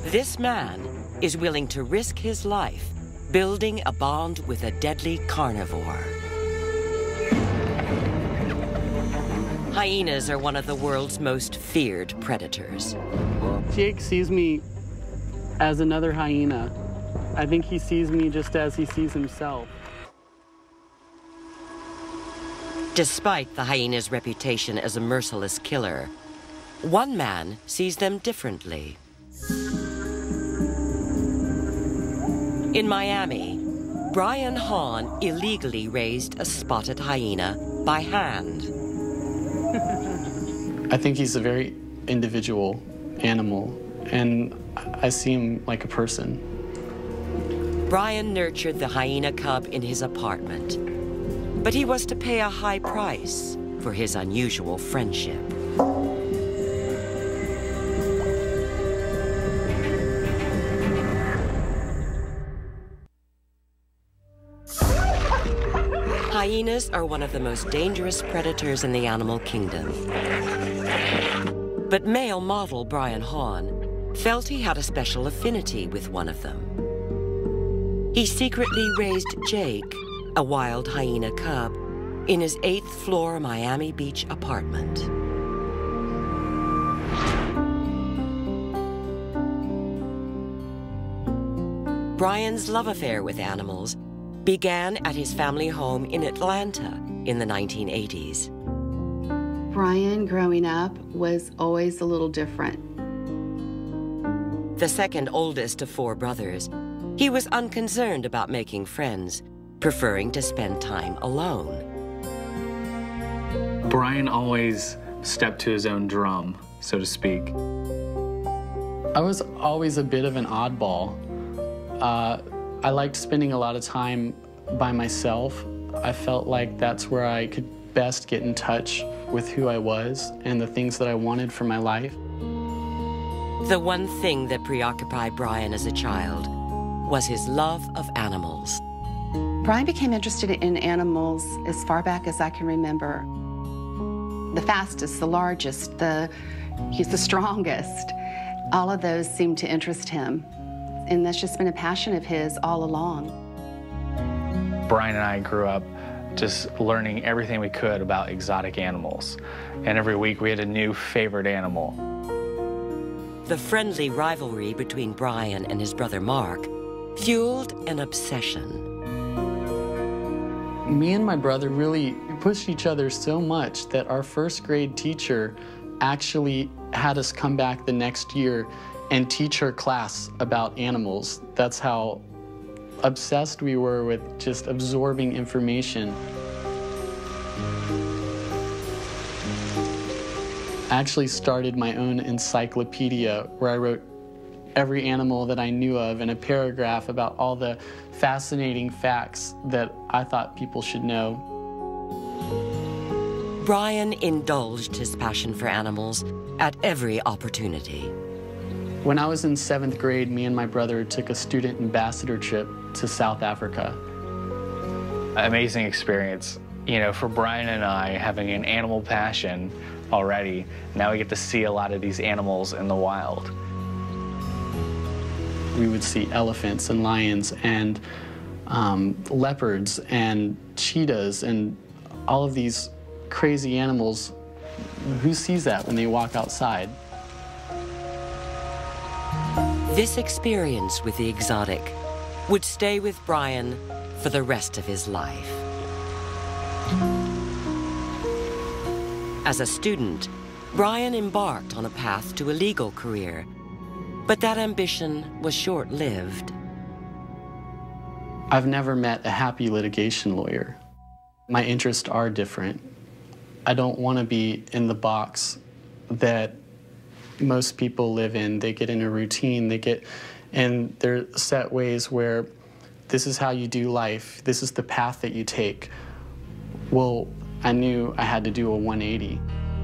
This man is willing to risk his life building a bond with a deadly carnivore. Hyenas are one of the world's most feared predators. Jake sees me as another hyena. I think he sees me just as he sees himself. Despite the hyena's reputation as a merciless killer, one man sees them differently. In Miami, Bryan Hawn illegally raised a spotted hyena by hand. I think he's a very individual animal, and I see him like a person. Bryan nurtured the hyena cub in his apartment, but he was to pay a high price for his unusual friendship. Hyenas are one of the most dangerous predators in the animal kingdom. But male model Bryan Hawn felt he had a special affinity with one of them. He secretly raised Jake, a wild hyena cub, in his 8th floor Miami Beach apartment. Bryan's love affair with animals began at his family home in Atlanta in the 1980s. Bryan, growing up, was always a little different. The second oldest of 4 brothers, he was unconcerned about making friends, preferring to spend time alone. Bryan always stepped to his own drum, so to speak. I was always a bit of an oddball. I liked spending a lot of time by myself. I felt like that's where I could best get in touch with who I was and the things that I wanted for my life. The one thing that preoccupied Bryan as a child was his love of animals. Bryan became interested in animals as far back as I can remember. The fastest, the largest, he's the strongest. All of those seemed to interest him. And that's just been a passion of his all along. Bryan and I grew up just learning everything we could about exotic animals. And every week we had a new favorite animal. The friendly rivalry between Bryan and his brother Mark fueled an obsession. Me and my brother really pushed each other so much that our 1st grade teacher actually had us come back the next year and teach her class about animals. That's how obsessed we were with just absorbing information. I actually started my own encyclopedia where I wrote every animal that I knew of in a paragraph about all the fascinating facts that I thought people should know. Bryan indulged his passion for animals at every opportunity. When I was in 7th grade, me and my brother took a student ambassador trip to South Africa. Amazing experience. You know, for Bryan and I, having an animal passion already, now we get to see a lot of these animals in the wild. We would see elephants and lions and leopards and cheetahs and all of these crazy animals. Who sees that when they walk outside? This experience with the exotic would stay with Bryan for the rest of his life. As a student, Bryan embarked on a path to a legal career, but that ambition was short-lived. I've never met a happy litigation lawyer. My interests are different. I don't want to be in the box that most people live in. They get in a routine, and there are set ways where this is how you do life, this is the path that you take. Well, I knew I had to do a 180.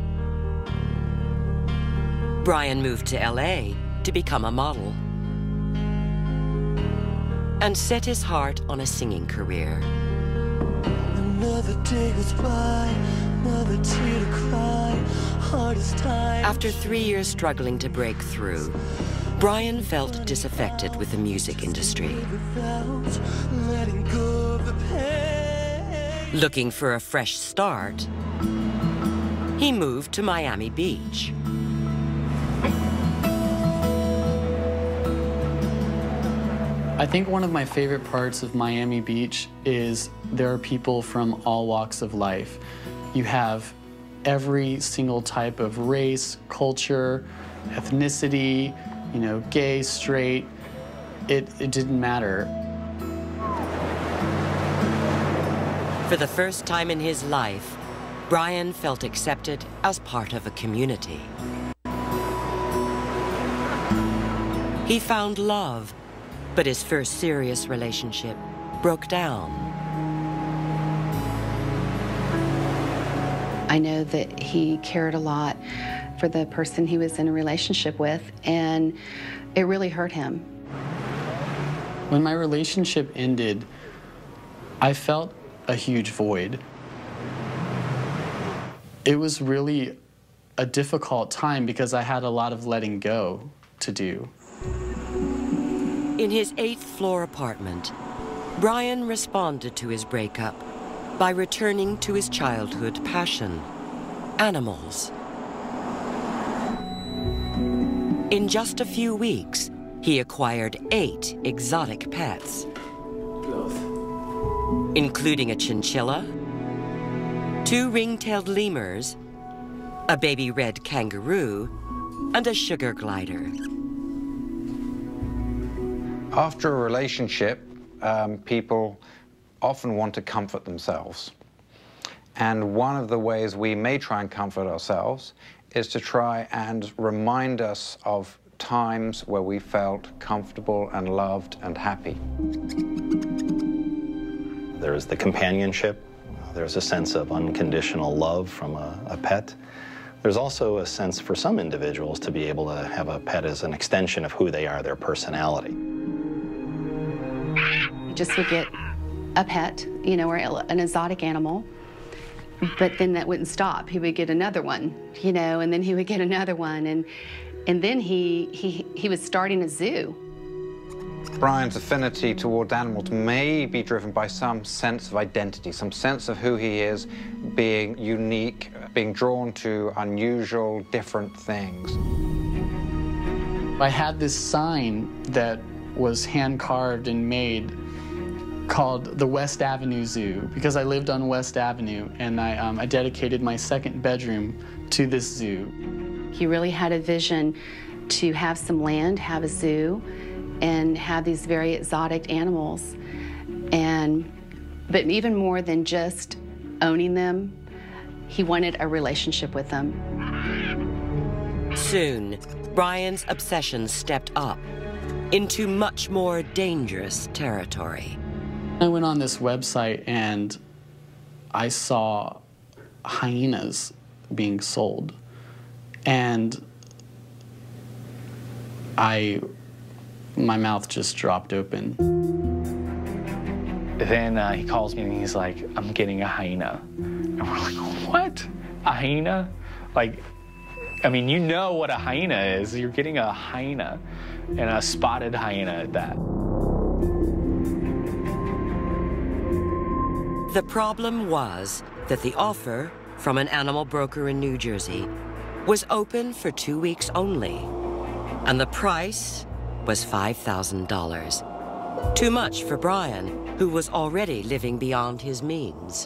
Bryan moved to LA to become a model and set his heart on a singing career. Another day goes by, another tear to cry, hardest time. After 3 years struggling to break through, Bryan felt disaffected with the music industry. Looking for a fresh start, he moved to Miami Beach. I think one of my favorite parts of Miami Beach is there are people from all walks of life. You have every single type of race, culture, ethnicity, you know, gay, straight. It didn't matter. For the first time in his life, Bryan felt accepted as part of a community. He found love, but his first serious relationship broke down. I know that he cared a lot for the person he was in a relationship with, and it really hurt him. When my relationship ended, I felt a huge void. It was really a difficult time because I had a lot of letting go to do. In his 8th floor apartment, Bryan responded to his breakup by returning to his childhood passion, animals. In just a few weeks, he acquired 8 exotic pets, including a chinchilla, 2 ring-tailed lemurs, a baby red kangaroo, and a sugar glider. After a relationship, people often want to comfort themselves. And one of the ways we may try and comfort ourselves is to try and remind us of times where we felt comfortable and loved and happy. There's the companionship. There's a sense of unconditional love from a pet. There's also a sense for some individuals to be able to have a pet as an extension of who they are, their personality. He just would get a pet, you know, or an exotic animal, but then that wouldn't stop. He would get another one, you know, and then he would get another one, and then he was starting a zoo. Bryan's affinity toward animals may be driven by some sense of identity, some sense of who he is, being unique, being drawn to unusual, different things. I had this sign that was hand-carved and made called the West Avenue Zoo because I lived on West Avenue, and I dedicated my 2nd bedroom to this zoo. He really had a vision to have some land, have a zoo, and have these very exotic animals. But even more than just owning them, he wanted a relationship with them. Soon, Bryan's obsession stepped up into much more dangerous territory. I went on this website and I saw hyenas being sold, and my mouth just dropped open. Then he calls me and he's like, I'm getting a hyena. And we're like, what? A hyena? Like, I mean, you know what a hyena is. You're getting a hyena, and a spotted hyena at that. The problem was that the offer from an animal broker in New Jersey was open for 2 weeks only, and the price was $5,000. Too much for Bryan, who was already living beyond his means.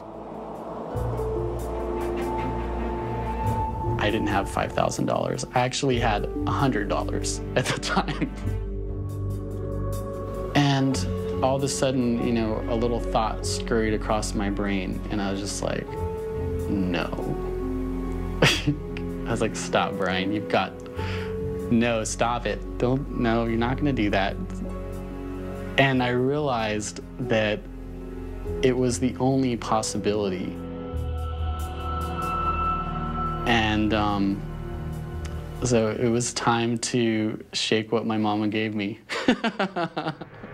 I didn't have $5,000. I actually had $100 at the time. And all of a sudden, you know, a little thought scurried across my brain, and I was just like, no. I was like, stop, Bryan, you've got, no, stop it. No, you're not gonna do that. And I realized that it was the only possibility. And so it was time to shake what my mama gave me.